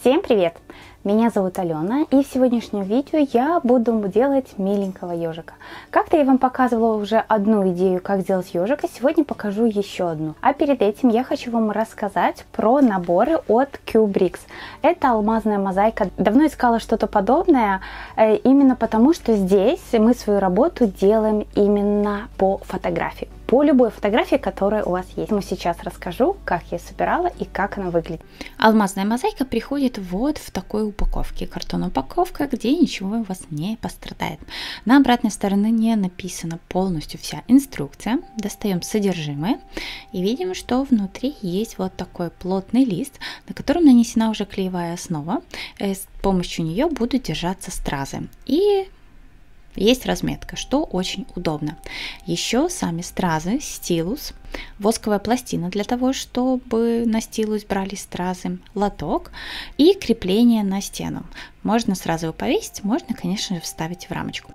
Всем привет! Меня зовут Алена, и в сегодняшнем видео я буду делать миленького ежика. Как-то я вам показывала уже одну идею, как сделать ежика, сегодня покажу еще одну. А перед этим я хочу вам рассказать про наборы от Q-Bricks. Это алмазная мозаика. Давно искала что-то подобное, именно потому что здесь мы свою работу делаем именно по фотографии. По любой фотографии, которая у вас есть. Я сейчас расскажу, как я собирала и как она выглядит. Алмазная мозаика приходит вот в такой упаковке. Картонная упаковка, где ничего у вас не пострадает. На обратной стороне написана полностью вся инструкция. Достаем содержимое и видим, что внутри есть вот такой плотный лист, на котором нанесена уже клеевая основа. С помощью нее будут держаться стразы. И есть разметка, что очень удобно. Еще сами стразы, стилус, восковая пластина для того, чтобы на стилус брались стразы, лоток и крепление на стену. Можно сразу его повесить, можно, конечно же, вставить в рамочку.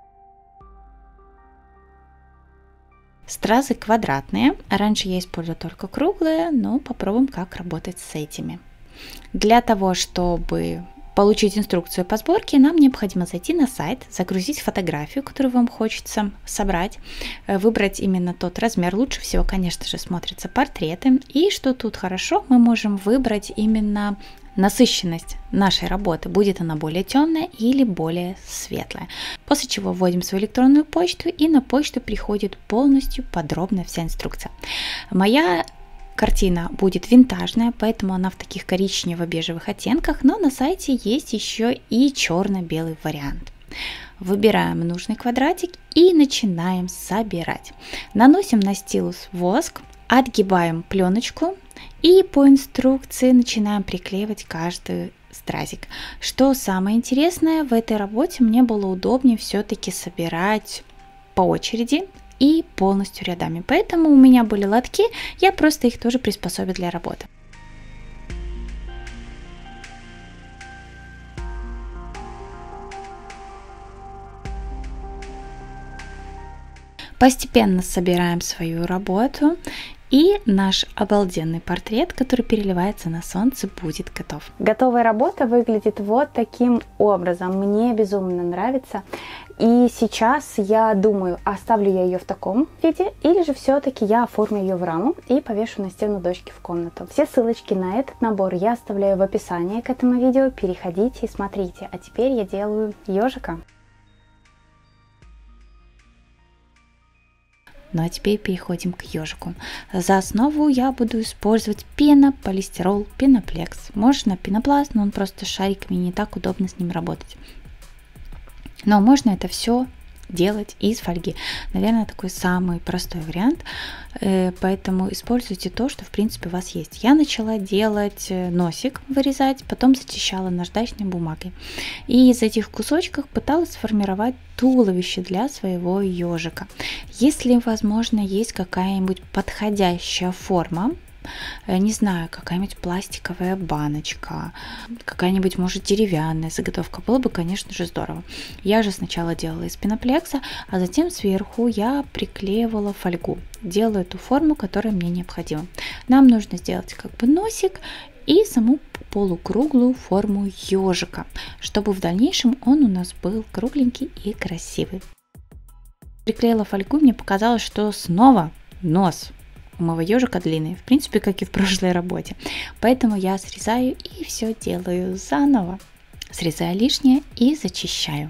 Стразы квадратные. Раньше я использовала только круглые, но попробуем, как работать с этими. Для того, чтобы получить инструкцию по сборке, нам необходимо зайти на сайт, загрузить фотографию, которую вам хочется собрать, выбрать именно тот размер. Лучше всего, конечно же, смотрятся портреты. И что тут хорошо, мы можем выбрать именно насыщенность нашей работы. Будет она более темная или более светлая. После чего вводим свою электронную почту, и на почту приходит полностью подробная вся инструкция. Моя картина будет винтажная, поэтому она в таких коричнево-бежевых оттенках, но на сайте есть еще и черно-белый вариант. Выбираем нужный квадратик и начинаем собирать. Наносим на стилус воск, отгибаем пленочку и по инструкции начинаем приклеивать каждый стразик. Что самое интересное, в этой работе мне было удобнее все-таки собирать по очереди и полностью рядами. Поэтому у меня были лотки, я просто их тоже приспособила для работы. Постепенно собираем свою работу, и наш обалденный портрет, который переливается на солнце, будет готов. Готовая работа выглядит вот таким образом. Мне безумно нравится. И сейчас я думаю, оставлю я ее в таком виде, или же все-таки я оформлю ее в раму и повешу на стену дочки в комнату. Все ссылочки на этот набор я оставляю в описании к этому видео. Переходите и смотрите. А теперь я делаю ежика. Ну а теперь переходим к ежику. За основу я буду использовать пенополистирол, пеноплекс. Можно пенопласт, но он просто шариками, не так удобно с ним работать. Но можно это все делать из фольги. Наверное, такой самый простой вариант, поэтому используйте то, что в принципе у вас есть. Я начала делать носик, вырезать, потом зачищала наждачной бумагой. И из этих кусочков пыталась сформировать туловище для своего ежика. Если, возможно, есть какая-нибудь подходящая форма, не знаю, какая-нибудь пластиковая баночка, какая-нибудь, может, деревянная заготовка, было бы, конечно же, здорово. Я же сначала делала из пеноплекса, а затем сверху я приклеивала фольгу. Делаю ту форму, которая мне необходима. Нам нужно сделать как бы носик и саму полукруглую форму ежика, чтобы в дальнейшем он у нас был кругленький и красивый. Приклеила фольгу, мне показалось, что снова нос у моего ежика длинный, в принципе, как и в прошлой работе. Поэтому я срезаю и все делаю заново. Срезаю лишнее и зачищаю.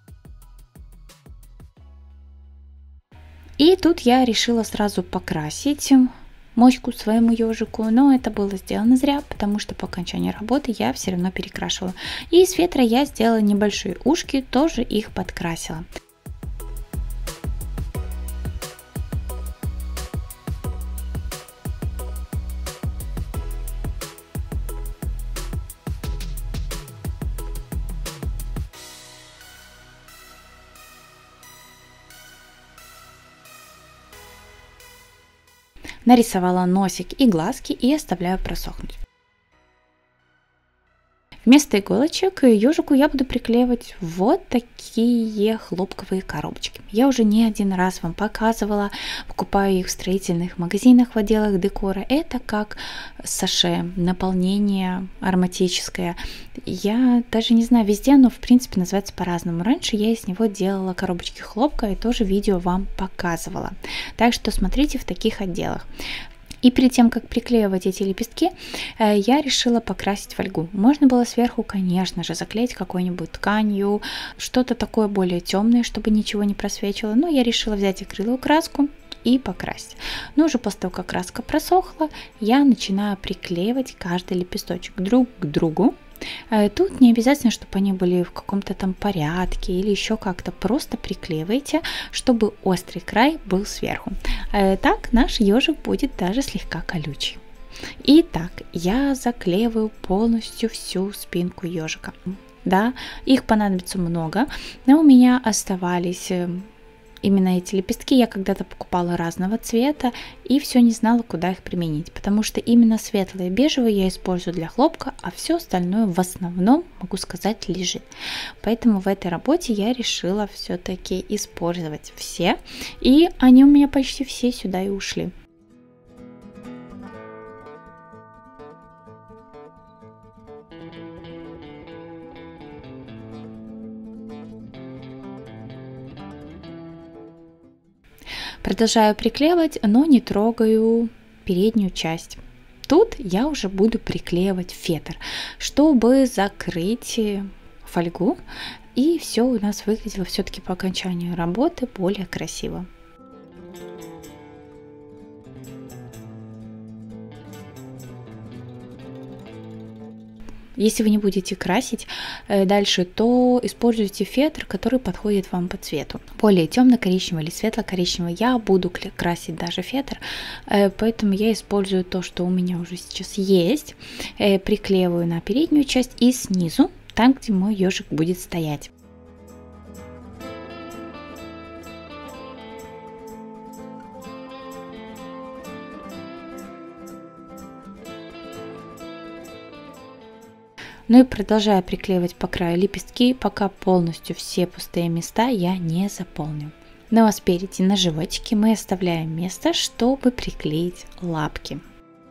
И тут я решила сразу покрасить моську своему ежику, но это было сделано зря, потому что по окончании работы я все равно перекрашивала. И из фетра я сделала небольшие ушки, тоже их подкрасила. Нарисовала носик и глазки и оставляю просохнуть. Вместо иголочек ежику я буду приклеивать вот такие хлопковые коробочки. Я уже не один раз вам показывала, покупаю их в строительных магазинах в отделах декора. Это как саше, наполнение ароматическое. Я даже не знаю, везде оно в принципе называется по-разному. Раньше я из него делала коробочки хлопка и тоже видео вам показывала. Так что смотрите в таких отделах. И перед тем, как приклеивать эти лепестки, я решила покрасить фольгу. Можно было сверху, конечно же, заклеить какой-нибудь тканью, что-то такое более темное, чтобы ничего не просвечивало. Но я решила взять акриловую краску и покрасить. Но уже после того, как краска просохла, я начинаю приклеивать каждый лепесточек друг к другу. Тут не обязательно, чтобы они были в каком-то там порядке или еще как-то. Просто приклеивайте, чтобы острый край был сверху. Так наш ежик будет даже слегка колючий. Итак, я заклеиваю полностью всю спинку ежика. Да, их понадобится много, но у меня оставались именно эти лепестки. Я когда-то покупала разного цвета и все не знала, куда их применить, потому что именно светлые бежевые я использую для хлопка, а все остальное в основном, могу сказать, лежит. Поэтому в этой работе я решила все-таки использовать все, и они у меня почти все сюда и ушли. Продолжаю приклеивать, но не трогаю переднюю часть. Тут я уже буду приклеивать фетр, чтобы закрыть фольгу, и все у нас выглядело все-таки по окончанию работы более красиво. Если вы не будете красить дальше, то используйте фетр, который подходит вам по цвету. Более темно-коричневый или светло-коричневый. Я буду красить даже фетр, поэтому я использую то, что у меня уже сейчас есть. Приклеиваю на переднюю часть и снизу, там, где мой ежик будет стоять. Ну и продолжаю приклеивать по краю лепестки, пока полностью все пустые места я не заполню. Ну а спереди на животике мы оставляем место, чтобы приклеить лапки.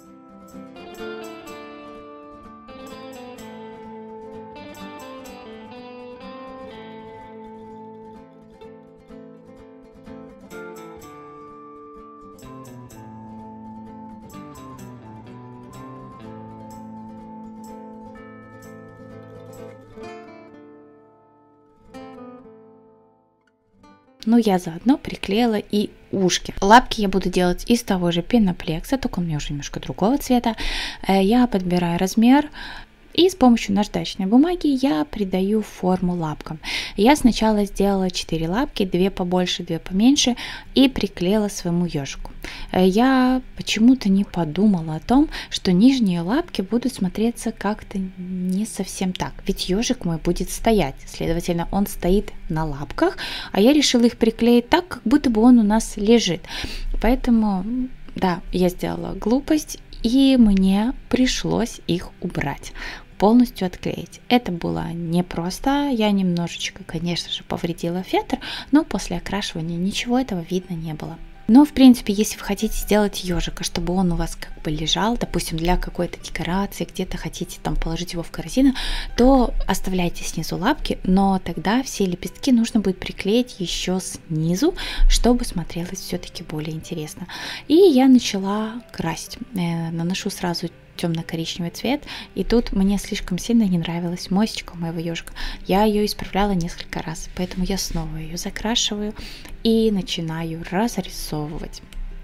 Но я заодно приклеила и ушки. Лапки я буду делать из того же пеноплекса, только у меня уже немножко другого цвета. Я подбираю размер и с помощью наждачной бумаги я придаю форму лапкам. Я сначала сделала 4 лапки, 2 побольше, 2 поменьше, и приклеила своему ежику. Я почему-то не подумала о том, что нижние лапки будут смотреться как-то не совсем так, ведь ежик мой будет стоять, следовательно, он стоит на лапках, а я решила их приклеить так, как будто бы он у нас лежит. Поэтому, да, я сделала глупость, и мне пришлось их убрать, полностью отклеить. Это было непросто, я немножечко, конечно же, повредила фетр, но после окрашивания ничего этого видно не было. Но, в принципе, если вы хотите сделать ежика, чтобы он у вас как бы лежал, допустим, для какой-то декорации, где-то хотите там положить его в корзину, то оставляйте снизу лапки, но тогда все лепестки нужно будет приклеить еще снизу, чтобы смотрелось все-таки более интересно. И я начала красить. Наношу сразу темно-коричневый цвет, и тут мне слишком сильно не нравилась мосечка моего ежика. Я ее исправляла несколько раз, поэтому я снова ее закрашиваю и начинаю разрисовывать.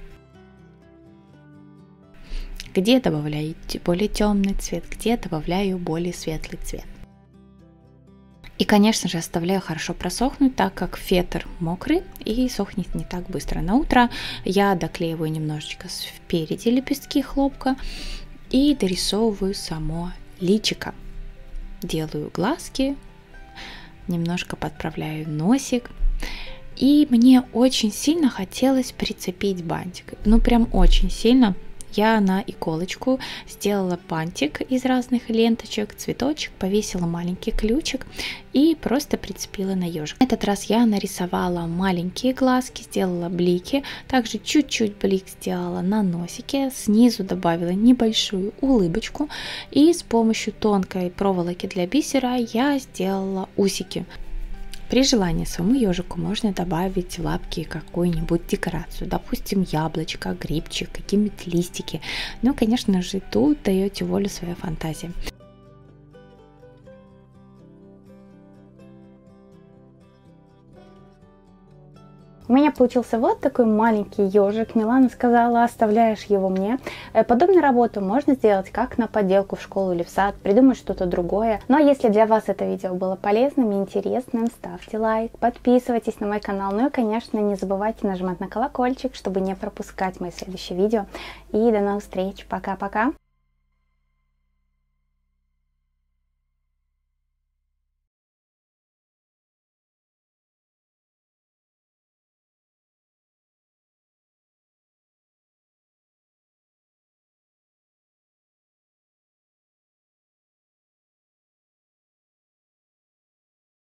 Где добавляю более темный цвет, где добавляю более светлый цвет. И, конечно же, оставляю хорошо просохнуть, так как фетр мокрый и сохнет не так быстро. На утро я доклеиваю немножечко спереди лепестки хлопка и дорисовываю само личико. Делаю глазки, немножко подправляю носик. И мне очень сильно хотелось прицепить бантик. Ну, прям очень сильно. Я на иголочку сделала бантик из разных ленточек, цветочек, повесила маленький ключик и просто прицепила на ежик. В этот раз я нарисовала маленькие глазки, сделала блики, также чуть-чуть блик сделала на носике, снизу добавила небольшую улыбочку и с помощью тонкой проволоки для бисера я сделала усики. При желании своему ежику можно добавить в лапки какую-нибудь декорацию, допустим, яблочко, грибчик, какие-нибудь листики. Но, конечно же, тут даете волю своей фантазии. У меня получился вот такой маленький ежик. Милана сказала, оставляешь его мне. Подобную работу можно сделать как на поделку в школу или в сад, придумать что-то другое. Ну а если для вас это видео было полезным и интересным, ставьте лайк, подписывайтесь на мой канал. Ну и, конечно, не забывайте нажимать на колокольчик, чтобы не пропускать мои следующие видео. И до новых встреч. Пока-пока.